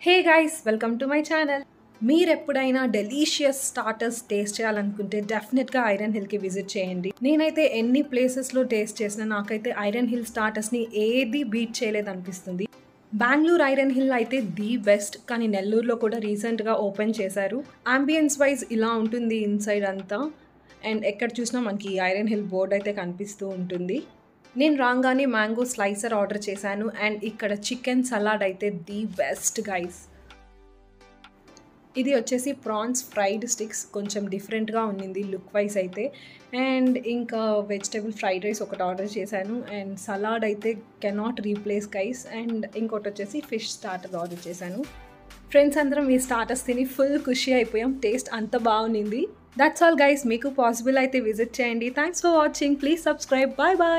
Hey guys welcome to my channel. మీరు ఎప్పుడైనా delicious starters taste చేయాలనుకుంటే డెఫినెట్గా ఐరన్ హిల్కి విజిట్ చేయండి. నేనైతే ఎన్ని ప్లేసెస్లో టేస్ట్ చేసినా నాకైతే ఐరన్ హిల్ స్టార్టర్స్ని ఏది బీట్ చేయలేదనిపిస్తుంది. బెంగళూరు ఐరన్ హిల్ అయితే ది బెస్ట్, కానీ నెల్లూరులో కూడా రీసెంట్గా ఓపెన్ చేశారు. అంబియన్స్ వైజ్ ఇలా ఉంటుంది ఇన్సైడ్ అంతా, అండ్ ఎక్కడ చూసినా మనకి ఐరన్ హిల్ బోర్డ్ అయితే కనిపిస్తూ ఉంటుంది. నేను రాగానే మ్యాంగో స్లైసర్ ఆర్డర్ చేశాను, అండ్ ఇక్కడ చికెన్ సలాడ్ అయితే ది బెస్ట్ గైస్. ఇది వచ్చేసి ప్రాన్స్ ఫ్రైడ్ స్టిక్స్, కొంచెం డిఫరెంట్గా ఉండింది లుక్ వైజ్ అయితే. అండ్ ఇంకా వెజిటేబుల్ ఫ్రైడ్ రైస్ ఒకటి ఆర్డర్ చేశాను, అండ్ సలాడ్ అయితే కెనాట్ రీప్లేస్ గైస్. అండ్ ఇంకోటి వచ్చేసి ఫిష్ స్టార్టర్ ఆర్డర్ చేశాను. ఫ్రెండ్స్ అందరం ఈ స్టార్టర్స్ తిని ఫుల్ ఖుషి అయిపోయాం, టేస్ట్ అంత బాగుంది. దట్స్ ఆల్ గైస్, మీకు పాసిబుల్ అయితే విజిట్ చేయండి. Thanks for watching, please subscribe, bye bye.